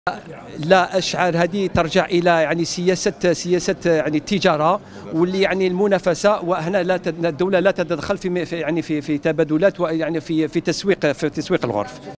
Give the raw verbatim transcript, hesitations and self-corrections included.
لا اشعر هذه ترجع الى يعني سياسه سياسه يعني التجاره واللي يعني المنافسه، وهنا لا الدوله لا تتدخل في يعني في في تبادلات ويعني في في تسويق في تسويق الغرف.